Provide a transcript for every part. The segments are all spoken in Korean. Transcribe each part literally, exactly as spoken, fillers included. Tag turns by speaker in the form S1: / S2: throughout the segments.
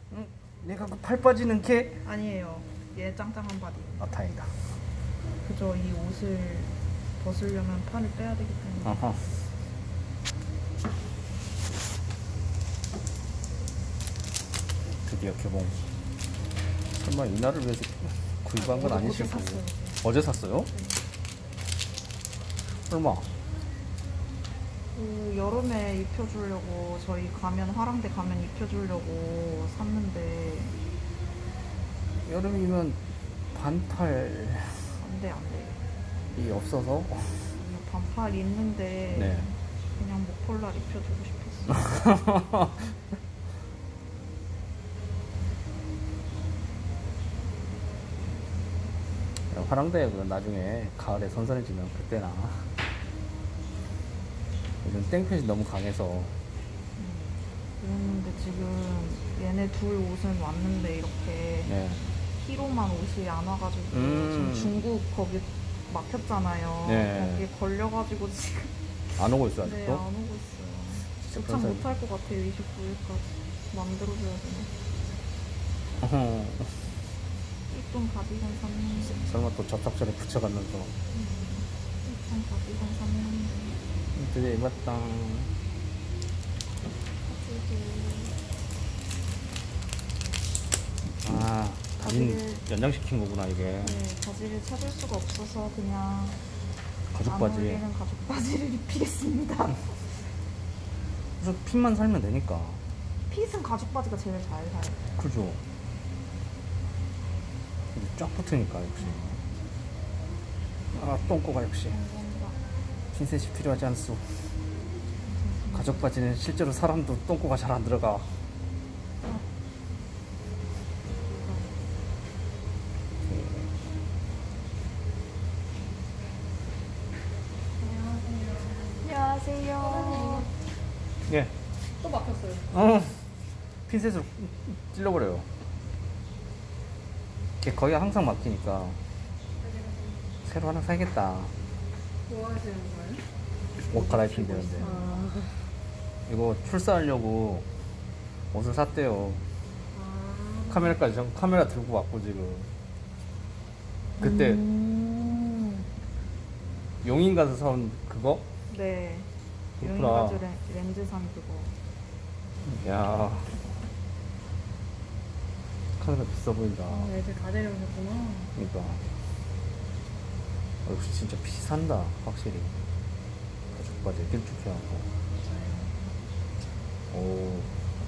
S1: 응? 내가 그 팔 빠지는 걔?
S2: 아니에요. 얘 짱짱한 바디.
S1: 아 다행이다.
S2: 그저 이 옷을 벗으려면 팔을 빼야 되기 때문에.
S1: 어허. 드디어 개봉. 설마 이날을 위해서 구입한 건
S2: 아,
S1: 아니실
S2: 어제
S1: 거고.
S2: 샀어요.
S1: 어제 샀어요?
S2: 네.
S1: 얼마?
S2: 그 여름에 입혀주려고 저희 가면 화랑대 가면 입혀주려고 샀는데
S1: 여름이면 반팔이
S2: 안돼 안돼.
S1: 없어서.
S2: 반팔 있는데
S1: 네.
S2: 그냥 목폴라 입혀주고 싶었어.
S1: 화랑대 그 나중에 가을에 선선해지면 그때나. 요즘 땡볕이 너무 강해서.
S2: 그랬는데 지금 얘네 둘 옷은 왔는데 이렇게
S1: 네.
S2: 키로만 옷이 안 와가지고
S1: 음.
S2: 지금 중국 거기 막혔잖아요.
S1: 네.
S2: 거기에 걸려가지고 지금
S1: 안 오고 있어
S2: 네,
S1: 아직도?
S2: 안 오고 있어요.
S1: 진짜
S2: 도착
S1: 그런
S2: 못할 것 같아요. 이십구 일까지 만들어줘야 되네.
S1: 어허.
S2: 이쁜 가디건 샀는데
S1: 설마 또 접착제를 붙여가면서.
S2: 이쁜 가디건 샀는데
S1: 드디어 입었다. 아, 다진
S2: 바지를-
S1: 연장시킨 거구나 이게.
S2: 네, 바지를 찾을 수가 없어서 그냥
S1: 가죽
S2: 안
S1: 바지.
S2: 어울리는 가죽 바지를 입히겠습니다.
S1: 그래서 핏만 살면 되니까.
S2: 핏은 가죽 바지가 제일 잘 살아요.
S1: 그죠. 쫙 붙으니까 역시. 아, 똥꼬가 역시
S2: 감사합니다.
S1: 핀셋이 필요하지 않소. 가죽 바지는 실제로 사람도 똥꼬가 잘 안 들어가.
S2: 안녕하세요.
S1: 예.
S2: 또 막혔어요.
S1: 어, 핀셋으로 찔러버려요. 이게 거의 항상 막히니까 새로 하나 사야겠다.
S2: 뭐 하시는 거예요?
S1: 옷 갈아입히면 되는데.
S2: 아,
S1: 이거 출사하려고 옷을 샀대요.
S2: 아.
S1: 카메라까지 전 카메라 들고 왔고 지금. 그때
S2: 음.
S1: 용인 가서 사온 그거?
S2: 네.
S1: 그렇구나.
S2: 용인가주 렌즈상 그거.
S1: 야, 카메라 비싸 보인다.
S2: 아, 애들 다 데려오셨구나.
S1: 그러니까 어, 역시 진짜 피 산다 확실히. 가죽바지 길쭉해갖고. 오,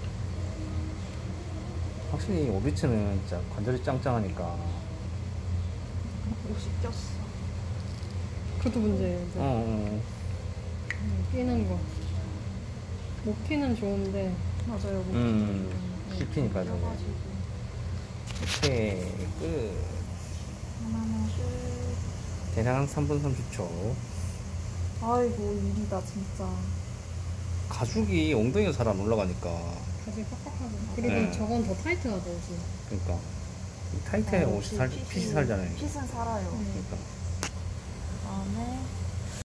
S1: 확실히 오비츠는 진짜 관절이 짱짱하니까.
S2: 옷이 꼈어.
S3: 그것도 문제예요. 이제.
S1: 어, 어.
S3: 음, 끼는 거. 못 끼는 좋은데.
S2: 맞아요. 목
S1: 음, 씹히니까 저게.
S2: 껴가지고.
S1: 오케이, 끝.
S2: 하나는 끝.
S1: 대략 삼 분 삼십 초.
S2: 아이고 일이다 진짜.
S1: 가죽이 엉덩이가 잘 안 올라가니까.
S3: 가슴이 빡빡하고. 그리고
S1: 네.
S3: 저건 더 타이트하죠, 옷이.
S1: 그러니까 이 타이트해
S2: 아,
S1: 옷이 살,
S2: 핏이-
S1: 핏이 살잖아요.
S2: 핏은 살아요.
S3: 음.
S1: 그러니까
S2: 그다음에